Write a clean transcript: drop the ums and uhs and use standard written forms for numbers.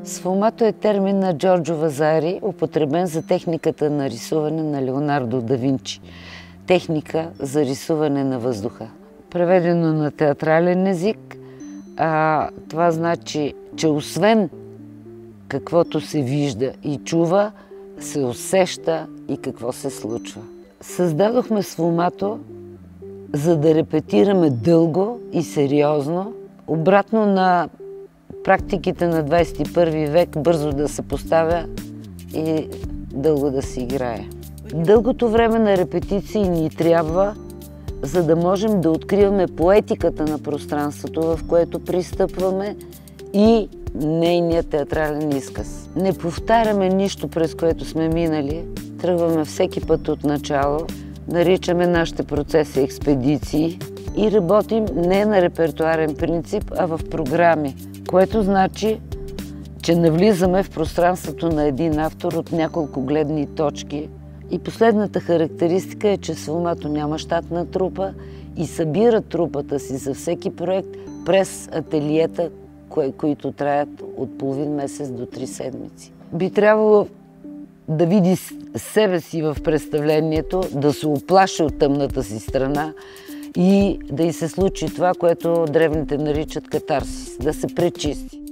Сфумато е термин на Джорджо Вазари, употребен за техниката на рисуване на Леонардо да Винчи. Техника за рисуване на въздуха. Преведено на театрален език, това значи, че освен каквото се вижда и чува, се усеща и какво се случва. Създадохме Сфумато, за да репетираме дълго и сериозно, обратно на практиките на 21 век, бързо да се поставя и дълго да се играе. Дългото време на репетиции ни трябва, за да можем да откриваме поетиката на пространството, в което пристъпваме, и нейния театрален изказ. Не повтаряме нищо, през което сме минали, тръгваме всеки път от начало, наричаме нашите процеси експедиции и работим не на репертуарен принцип, а в програми, което значи, че навлизаме в пространството на един автор от няколко гледни точки. И последната характеристика е, че Сфумато няма щатна трупа и събира трупата си за всеки проект през ателиета, които траят от половин месец до 3 седмици. Би трябвало да види себе си в представлението, да се уплаши от тъмната си страна и да й се случи това, което древните наричат катарсис, да се пречисти.